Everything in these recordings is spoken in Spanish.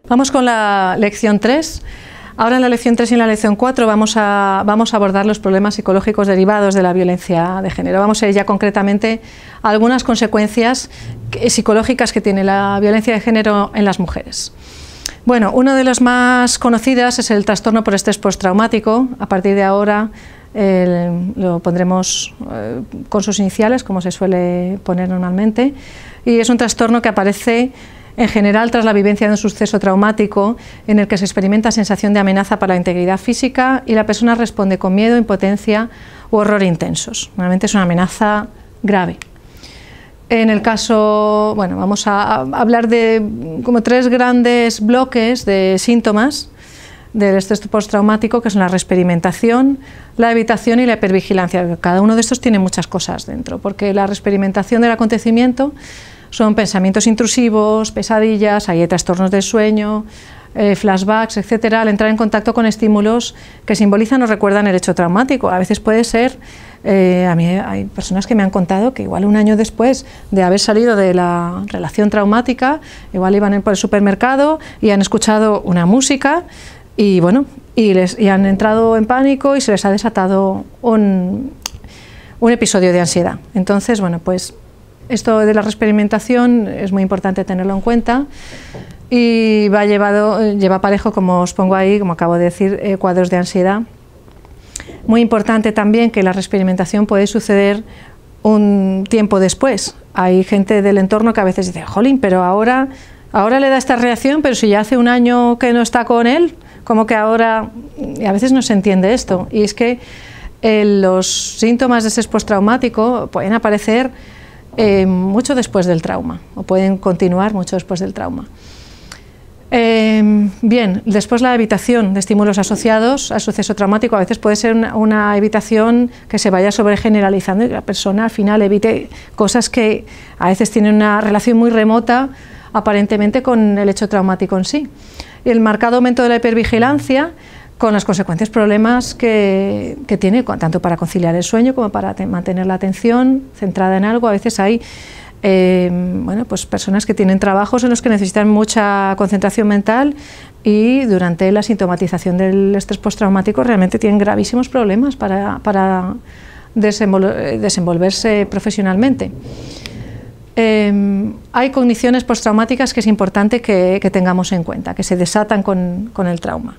Vamos con la lección 3. Ahora en la lección 3 y en la lección 4 vamos a abordar los problemas psicológicos derivados de la violencia de género. Vamos a ir ya concretamente a algunas consecuencias psicológicas que tiene la violencia de género en las mujeres. Bueno, una de las más conocidas es el trastorno por estrés postraumático. A partir de ahora lo pondremos con sus iniciales, como se suele poner normalmente, y es un trastorno que aparece en general tras la vivencia de un suceso traumático en el que se experimenta sensación de amenaza para la integridad física y la persona responde con miedo, impotencia u horror intensos. Normalmente es una amenaza grave. En el caso, bueno, vamos a hablar de como 3 grandes bloques de síntomas del estrés postraumático, que son la reexperimentación, la evitación y la hipervigilancia. Cada uno de estos tiene muchas cosas dentro, porque la reexperimentación del acontecimiento son pensamientos intrusivos, pesadillas, hay trastornos del sueño, flashbacks, etcétera, al entrar en contacto con estímulos que simbolizan o recuerdan el hecho traumático. A veces puede ser, a mí hay personas que me han contado que igual un año después de haber salido de la relación traumática, igual iban por el supermercado y han escuchado una música y bueno, y han entrado en pánico y se les ha desatado un episodio de ansiedad. Entonces, bueno, pues esto de la reexperimentación es muy importante tenerlo en cuenta y lleva parejo, como os pongo ahí, como acabo de decir, cuadros de ansiedad. Muy importante también que la reexperimentación puede suceder un tiempo después. Hay gente del entorno que a veces dice, jolín, pero ahora le da esta reacción, pero si ya hace un año que no está con él, como que ahora... Y a veces no se entiende esto, y es que los síntomas de estrés postraumático pueden aparecer mucho después del trauma, o pueden continuar mucho después del trauma. Bien, después la evitación de estímulos asociados al suceso traumático. A veces puede ser una evitación que se vaya sobregeneralizando y que la persona al final evite cosas que a veces tienen una relación muy remota aparentemente con el hecho traumático en sí. Y el marcado aumento de la hipervigilancia, con los consecuentes problemas que tiene, tanto para conciliar el sueño como para mantener la atención centrada en algo. A veces hay bueno, pues personas que tienen trabajos en los que necesitan mucha concentración mental y durante la sintomatización del estrés postraumático realmente tienen gravísimos problemas para desenvolverse profesionalmente. Hay cogniciones postraumáticas que es importante que tengamos en cuenta, que se desatan con el trauma.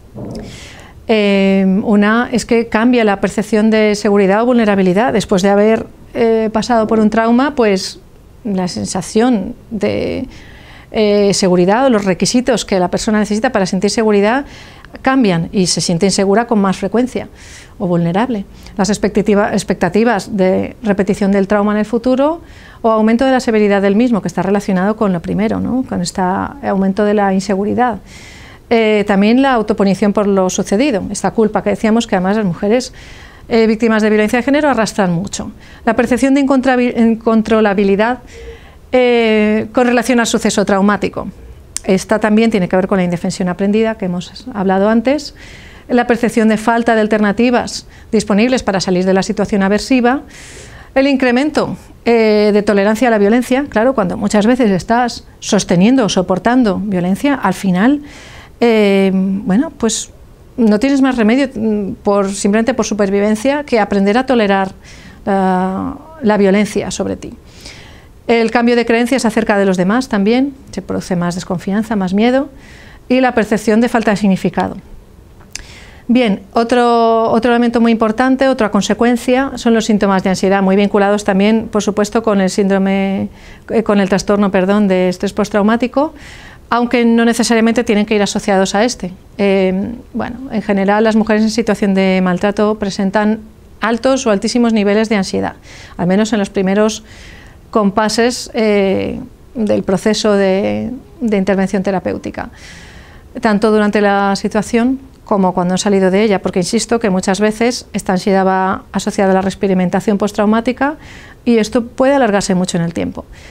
Una es que cambia la percepción de seguridad o vulnerabilidad. Después de haber pasado por un trauma, pues la sensación de seguridad o los requisitos que la persona necesita para sentir seguridad cambian y se siente insegura con más frecuencia o vulnerable. Las expectativas de repetición del trauma en el futuro o aumento de la severidad del mismo, que está relacionado con lo primero, ¿no? Con este aumento de la inseguridad. También la autopunición por lo sucedido, esta culpa que decíamos que además las mujeres víctimas de violencia de género arrastran mucho. La percepción de incontrolabilidad con relación al suceso traumático. Esta también tiene que ver con la indefensión aprendida que hemos hablado antes. La percepción de falta de alternativas disponibles para salir de la situación aversiva. El incremento de tolerancia a la violencia. Claro, cuando muchas veces estás sosteniendo o soportando violencia, al final bueno, pues no tienes más remedio simplemente por supervivencia que aprender a tolerar la violencia sobre ti. El cambio de creencias acerca de los demás también, se produce más desconfianza, más miedo, y la percepción de falta de significado. Bien, otro elemento muy importante, otra consecuencia, son los síntomas de ansiedad, muy vinculados también, por supuesto, con el trastorno, de estrés postraumático, aunque no necesariamente tienen que ir asociados a este. Bueno, en general las mujeres en situación de maltrato presentan altos o altísimos niveles de ansiedad, al menos en los primeros compases del proceso de intervención terapéutica, tanto durante la situación como cuando han salido de ella, porque insisto que muchas veces esta ansiedad va asociada a la reexperimentación postraumática y esto puede alargarse mucho en el tiempo.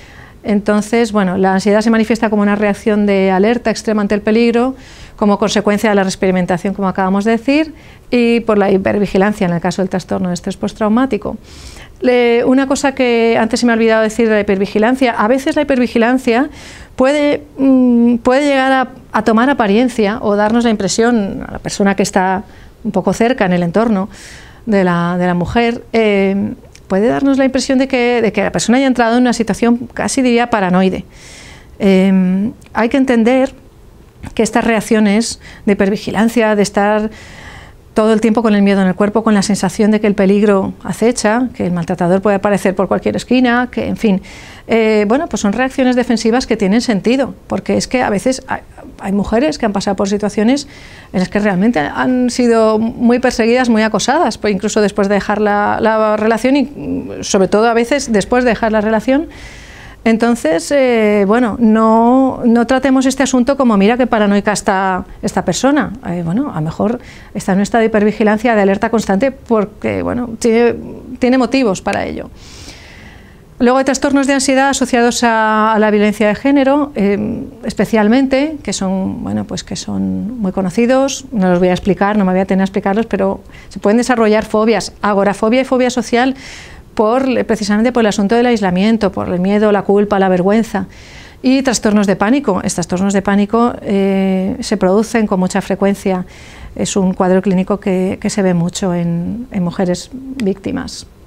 Entonces, bueno, la ansiedad se manifiesta como una reacción de alerta extrema ante el peligro, como consecuencia de la experimentación, como acabamos de decir, y por la hipervigilancia en el caso del trastorno de estrés postraumático. Una cosa que antes se me ha olvidado decir de la hipervigilancia: a veces la hipervigilancia puede llegar a tomar apariencia o darnos la impresión a la persona que está un poco cerca en el entorno de la mujer, puede darnos la impresión de que la persona haya entrado en una situación casi diría paranoide. Hay que entender que estas reacciones de hipervigilancia, de estar todo el tiempo con el miedo en el cuerpo, con la sensación de que el peligro acecha, que el maltratador puede aparecer por cualquier esquina, que en fin, bueno, pues son reacciones defensivas que tienen sentido, porque es que a veces hay mujeres que han pasado por situaciones en las que realmente han sido muy perseguidas, muy acosadas, pues incluso después de dejar la relación y sobre todo a veces después de dejar la relación. Entonces, bueno, no tratemos este asunto como mira qué paranoica está esta persona. Bueno, a lo mejor está en un estado de hipervigilancia, de alerta constante, porque bueno, tiene motivos para ello. Luego hay trastornos de ansiedad asociados a la violencia de género, especialmente, que son, bueno, pues que son muy conocidos. No los voy a explicar, no me voy a tener a explicarlos, pero se pueden desarrollar fobias, agorafobia y fobia social, precisamente por el asunto del aislamiento, por el miedo, la culpa, la vergüenza. Y trastornos de pánico. Estos trastornos de pánico se producen con mucha frecuencia. Es un cuadro clínico que se ve mucho en mujeres víctimas.